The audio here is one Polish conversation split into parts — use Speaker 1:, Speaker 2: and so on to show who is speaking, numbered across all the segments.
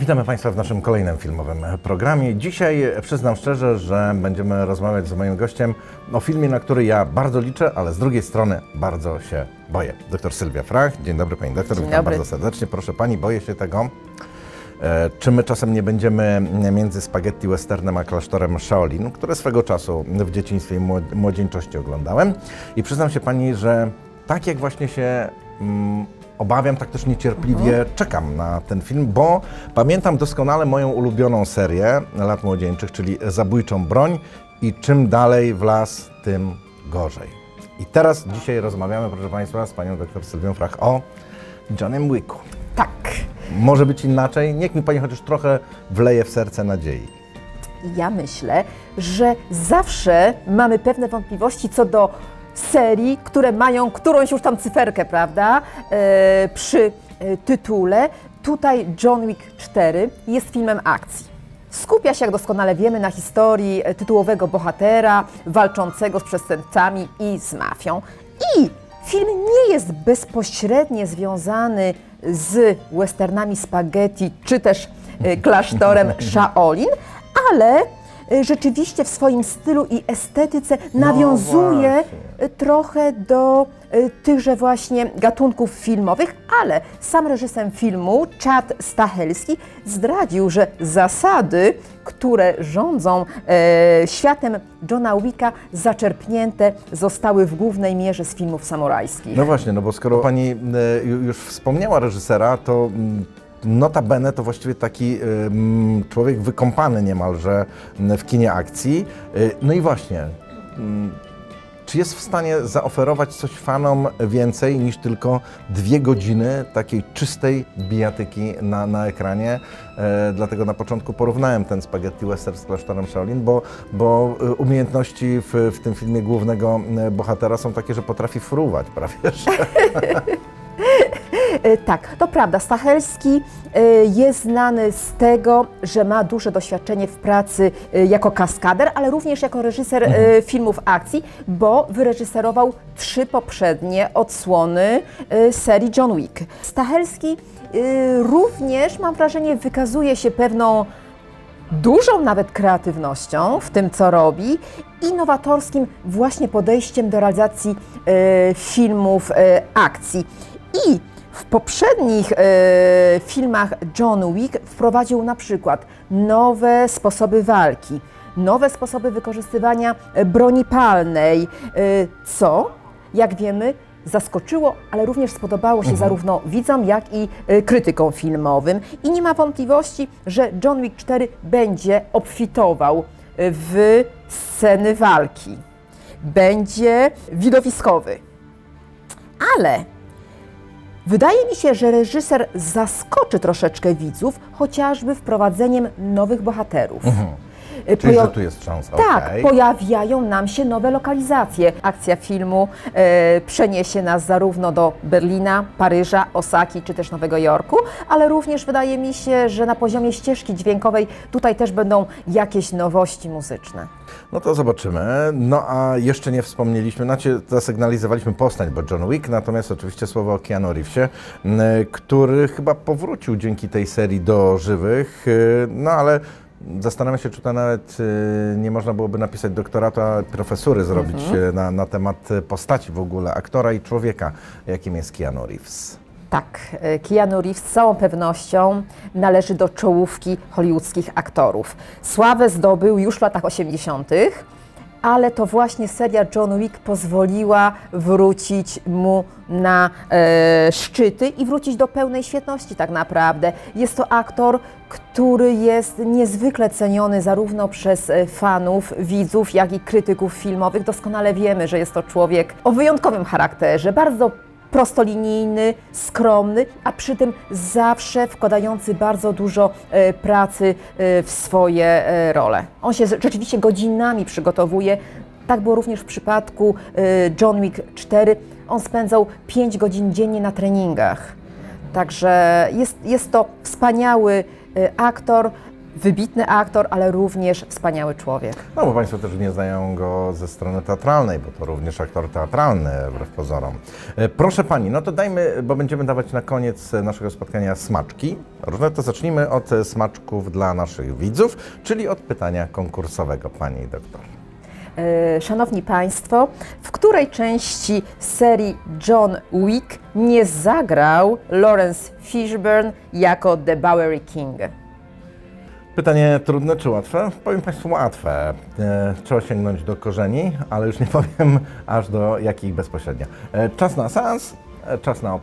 Speaker 1: Witamy Państwa w naszym kolejnym filmowym programie. Dzisiaj przyznam szczerze, że będziemy rozmawiać z moim gościem o filmie, na który ja bardzo liczę, ale z drugiej strony bardzo się boję. Doktor Sylwia Frach. Dzień dobry Pani doktor, witam bardzo serdecznie. Proszę Pani, boję się tego, czy my czasem nie będziemy między spaghetti westernem a klasztorem Shaolin, które swego czasu w dzieciństwie i młodzieńczości oglądałem. I przyznam się Pani, że tak jak właśnie się obawiam, tak też niecierpliwie czekam na ten film, bo pamiętam doskonale moją ulubioną serię lat młodzieńczych, czyli Zabójczą broń i czym dalej w las, tym gorzej. I teraz dzisiaj rozmawiamy, proszę Państwa, z Panią doktor Sylwią Frach o Johnem Wicku.
Speaker 2: Tak.
Speaker 1: Może być inaczej? Niech mi Pani chociaż trochę wleje w serce nadziei.
Speaker 2: Ja myślę, że zawsze mamy pewne wątpliwości co do serii, które mają którąś już tam cyferkę, prawda, przy tytule. Tutaj John Wick 4 jest filmem akcji. Skupia się, jak doskonale wiemy, na historii tytułowego bohatera walczącego z przestępcami i z mafią. I film nie jest bezpośrednio związany z westernami spaghetti, czy też klasztorem Shaolin, ale rzeczywiście w swoim stylu i estetyce nawiązuje trochę do tychże właśnie gatunków filmowych, ale sam reżyser filmu, Chad Stahelski, zdradził, że zasady, które rządzą światem Johna Wicka, zaczerpnięte zostały w głównej mierze z filmów samurajskich.
Speaker 1: No właśnie, no bo skoro Pani już wspomniała reżysera, to notabene to właściwie taki człowiek wykąpany niemalże w kinie akcji. No i właśnie, czy jest w stanie zaoferować coś fanom więcej niż tylko 2 godziny takiej czystej bijatyki na ekranie? Dlatego na początku porównałem ten spaghetti western z klasztorem Shaolin, bo umiejętności w tym filmie głównego bohatera są takie, że potrafi fruwać prawie.
Speaker 2: Tak, to prawda. Stahelski jest znany z tego, że ma duże doświadczenie w pracy jako kaskader, ale również jako reżyser filmów akcji, bo wyreżyserował 3 poprzednie odsłony serii John Wick. Stahelski również, mam wrażenie, wykazuje się pewną dużą nawet kreatywnością w tym, co robi, i nowatorskim właśnie podejściem do realizacji filmów akcji. I w poprzednich filmach John Wick wprowadził na przykład nowe sposoby walki, nowe sposoby wykorzystywania broni palnej, co, jak wiemy, zaskoczyło, ale również spodobało się zarówno widzom, jak i krytykom filmowym. I nie ma wątpliwości, że John Wick 4 będzie obfitował w sceny walki. Będzie widowiskowy. Ale wydaje mi się, że reżyser zaskoczy troszeczkę widzów, chociażby wprowadzeniem nowych bohaterów.
Speaker 1: Czyli, że tu jest szansa.
Speaker 2: Tak, pojawiają nam się nowe lokalizacje. Akcja filmu przeniesie nas zarówno do Berlina, Paryża, Osaki czy też Nowego Jorku, ale również wydaje mi się, że na poziomie ścieżki dźwiękowej tutaj też będą jakieś nowości muzyczne.
Speaker 1: No to zobaczymy. No a jeszcze nie wspomnieliśmy, znaczy zasygnalizowaliśmy postać, bo John Wick, natomiast oczywiście słowo o Keanu Reevesie, który chyba powrócił dzięki tej serii do żywych, no ale zastanawiam się, czy to nawet nie można byłoby napisać doktoratu, a profesury zrobić na temat postaci w ogóle, aktora i człowieka, jakim jest Keanu Reeves.
Speaker 2: Tak, Keanu Reeves z całą pewnością należy do czołówki hollywoodzkich aktorów. Sławę zdobył już w latach 80., ale to właśnie seria John Wick pozwoliła wrócić mu na szczyty i wrócić do pełnej świetności tak naprawdę. Jest to aktor, który jest niezwykle ceniony zarówno przez fanów, widzów, jak i krytyków filmowych. Doskonale wiemy, że jest to człowiek o wyjątkowym charakterze, bardzo prostolinijny, skromny, a przy tym zawsze wkładający bardzo dużo pracy w swoje role. On się rzeczywiście godzinami przygotowuje. Tak było również w przypadku John Wick 4. On spędzał 5 godzin dziennie na treningach. Także jest to wspaniały aktor, wybitny aktor, ale również wspaniały człowiek.
Speaker 1: No bo Państwo też nie znają go ze strony teatralnej, bo to również aktor teatralny, wbrew pozorom. Proszę Pani, no to dajmy, bo będziemy dawać na koniec naszego spotkania smaczki. Różne, to zacznijmy od smaczków dla naszych widzów, czyli od pytania konkursowego, Pani doktor.
Speaker 2: Szanowni Państwo, w której części serii John Wick nie zagrał Lawrence Fishburne jako The Bowery King?
Speaker 1: Pytanie trudne czy łatwe? Powiem Państwu łatwe. Trzeba sięgnąć do korzeni, ale już nie powiem aż do jakich bezpośrednio. Czas na seans, czas na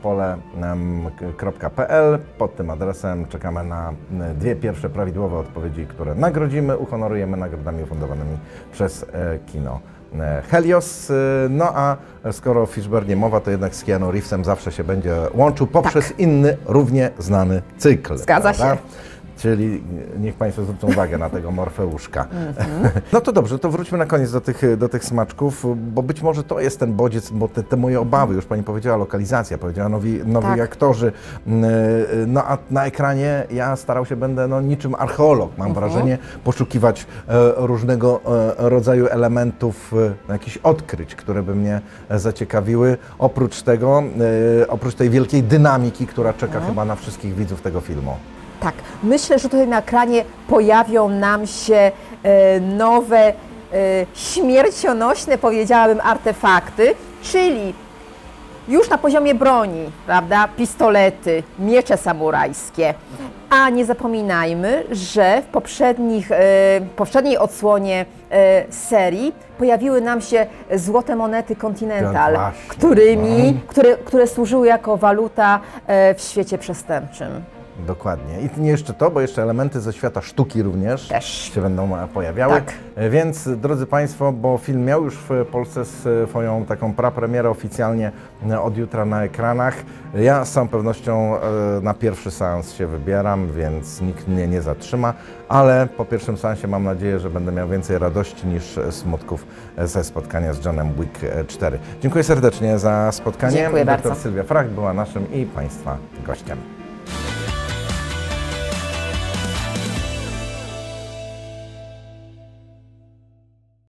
Speaker 1: opole.pl. Pod tym adresem czekamy na 2 pierwsze prawidłowe odpowiedzi, które nagrodzimy, uhonorujemy nagrodami ufundowanymi przez kino Helios. No a skoro o Fishburnie mowa, to jednak z Keanu Reevesem zawsze się będzie łączył poprzez inny, równie znany cykl.
Speaker 2: Zgadza się.
Speaker 1: Czyli niech Państwo zwrócą uwagę na tego Morfeuszka. No to dobrze, to wróćmy na koniec do tych smaczków, bo być może to jest ten bodziec, bo te moje obawy, już Pani powiedziała, lokalizacja, powiedziała nowi
Speaker 2: Tak.
Speaker 1: aktorzy. No a na ekranie ja starał się będę niczym archeolog, mam wrażenie, poszukiwać różnego rodzaju elementów, jakichś odkryć, które by mnie zaciekawiły. Oprócz tego, oprócz tej wielkiej dynamiki, która czeka chyba na wszystkich widzów tego filmu.
Speaker 2: Tak, myślę, że tutaj na ekranie pojawią nam się nowe, śmiercionośne, powiedziałabym, artefakty, czyli już na poziomie broni, prawda, pistolety, miecze samurajskie. A nie zapominajmy, że w poprzedniej odsłonie serii pojawiły nam się złote monety Continental,
Speaker 1: Tak właśnie.
Speaker 2: które służyły jako waluta w świecie przestępczym.
Speaker 1: Dokładnie. I nie jeszcze to, bo jeszcze elementy ze świata sztuki również
Speaker 2: Też
Speaker 1: się będą pojawiały.
Speaker 2: Tak.
Speaker 1: Więc, drodzy Państwo, bo film miał już w Polsce swoją taką prapremierę oficjalnie od jutra na ekranach. Ja z całą pewnością na pierwszy seans się wybieram, więc nikt mnie nie zatrzyma, ale po pierwszym seansie mam nadzieję, że będę miał więcej radości niż smutków ze spotkania z Johnem Wick 4. Dziękuję serdecznie za spotkanie.
Speaker 2: Dziękuję
Speaker 1: Doktor
Speaker 2: bardzo.
Speaker 1: Sylwia Frach była naszym i Państwa gościem.